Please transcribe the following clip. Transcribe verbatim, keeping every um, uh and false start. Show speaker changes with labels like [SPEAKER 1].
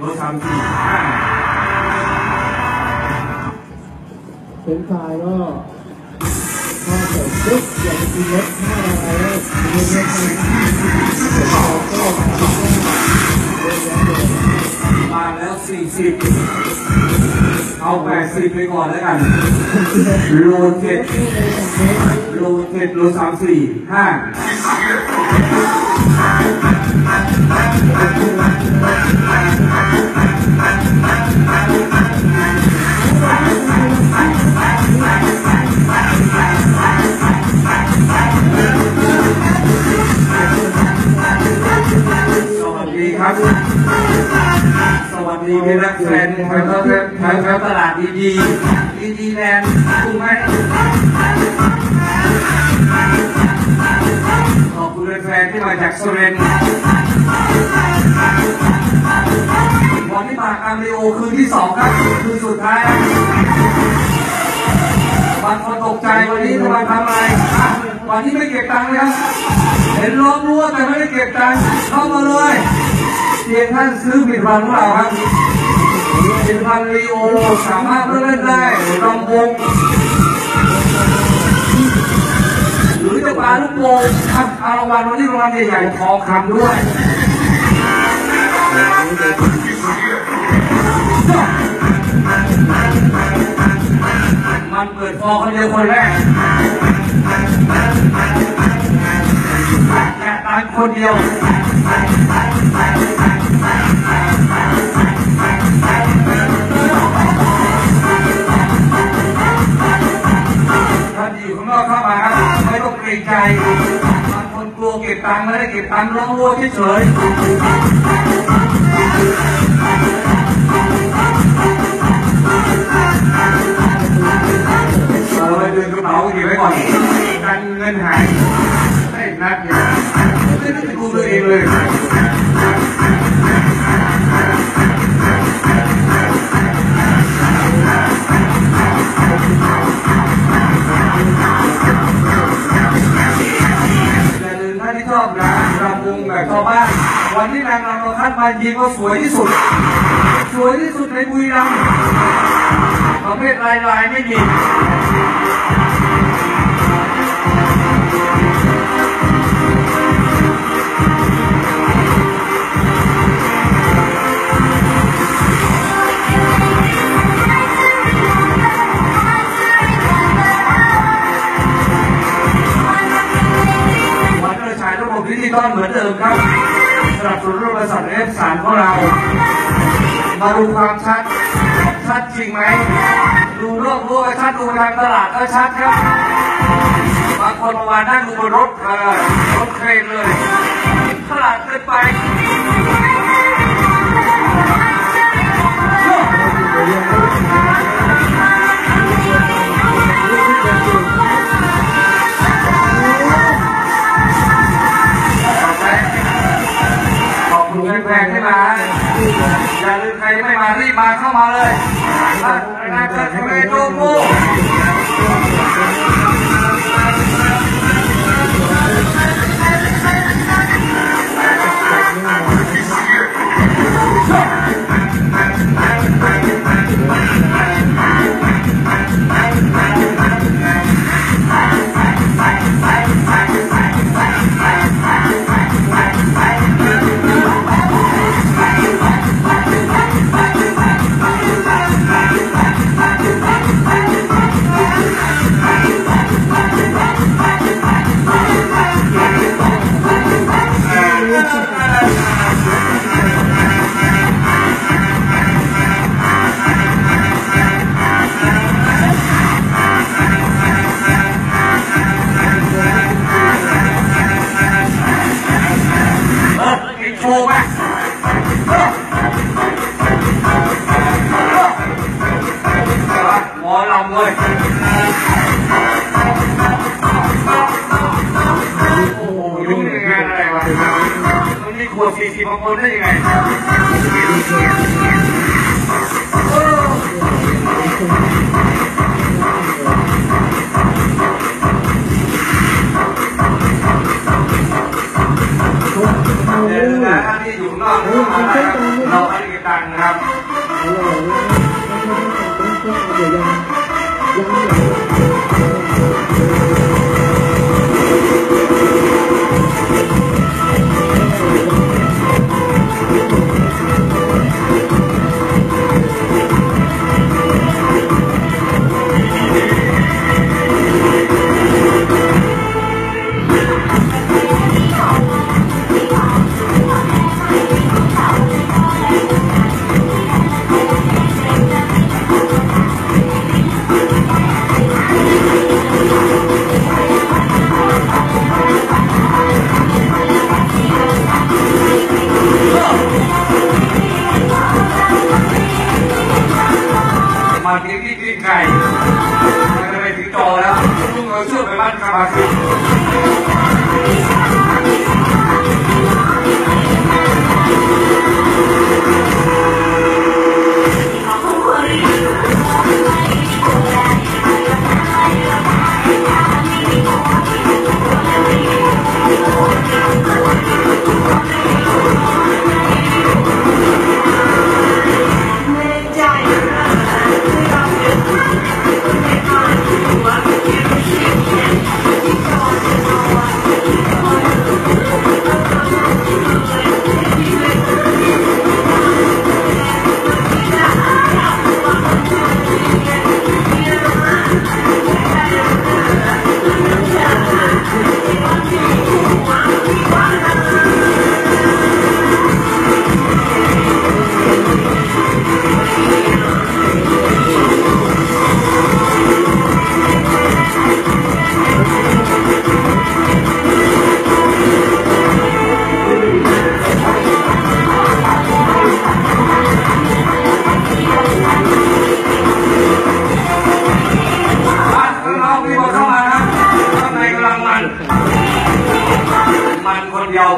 [SPEAKER 1] ถสามสี่ห้า
[SPEAKER 2] เป็นฝ่ายก็พอเสร็จปุ๊บอยากจะกินรถห้าอะไรแล้วเรียนเรียน
[SPEAKER 1] มาแล้วสี่สิบเอาแปดสิบไปก่อนแล้วกันโลเจ็ดโลเจ็ดโลสามสี่ห้าสวัสดีครับสวัสดีพี่นักแฟนแถวแถวแถวแถวตลาดดีดีดีดีแลนด์ถูกไหมขอบคุณแฟนที่มาจากสุรินทร์วันที่มาอาร์เมโอคืนที่สองครับคืนสุดท้ายบางคนตกใจวันนี้จะมาทำอะไรวันนี้ไม่เก็บตังค์เลยครับเห็นล้อมรั้วแต่ไม่ได้เก็บตังค์เข้ามาเลยเพียงท่านซื้อผลิตภัณฑ์ของเราครับผลิตภัณฑ์ลีโอสามารถเล่นได้รำวงหรือจะปาลูกโป่งครับเอารางวัลวันนี้รางวัลใหญ่ๆทองคำด้วยมันเปิดฟอคนเดียวคนแรกแค่ตายคนเดียวถ้าอยู่ข้างนอกเข้ามาไม่ต้องเกรงใจบางคนกลัวเก็บตังค์ไม่ได้เก็บตังค์ร้องรัวเฉยๆเราไปเดินกระเป๋าเก็บไว้ก่อนกันเงินหายให้นัดเนี่ยไม่ได้ดูตัวเองเลยอย่าลืมท่านที่ชอบนะรำวงแบบชาวบ้านวันที่นางรำเราคัดมายิงก็สวยที่สุดสวยที่สุดในบุรีรัมย์ประเภทลายลายไม่มีวิธีต้อนเหมือนเดิมครับสำหรับศูนย์รูปบริษัทเอฟสามของเรามาดูความชัดชัดจริงไหมดูรอบรั้วชัดดูทางตลาดก็ชัดครับบางคนมานั่งดูบนรถเออรถเครนเลยตลาดเกินไปแพงให้มาอย่าลืมใครไม่มารีบมาเข้ามาเลยนะเกิดทำไมโดนโม่ขวดสี่สิบบางคนได้ยังไงเดินนะที่อยู่นอกเราไม่ได้เก็บตังค์กันนะครับ
[SPEAKER 2] อร่อยนะไม่ใช่ต้องเดี๋ยวยังยังเหลื
[SPEAKER 1] มาที่ที่กินไก่มันจะไปถึงจอแล้วลุงเราเชื่อไปบ้านคาบาซิมันคนเดียว